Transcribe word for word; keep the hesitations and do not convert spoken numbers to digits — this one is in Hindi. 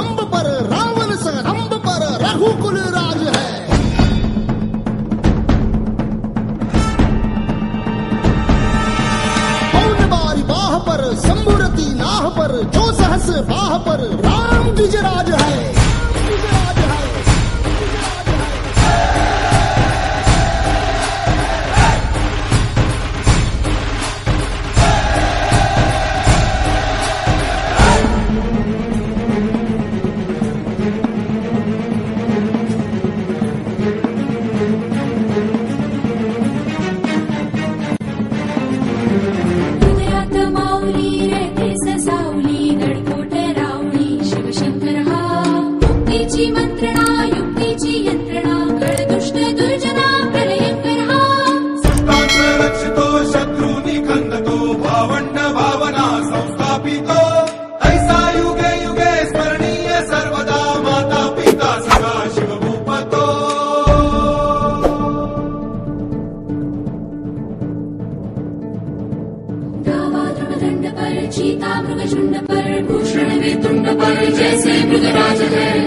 स्तंभ पर रावण स्तंभ पर रघुकुल राज है। पौन बारी बाह पर शंभुरती नाह पर जो सहस बाह पर राम गिजराज है। चीता मृग झुंड पर भूषण वे तुंड पर जैसे मृगराज है।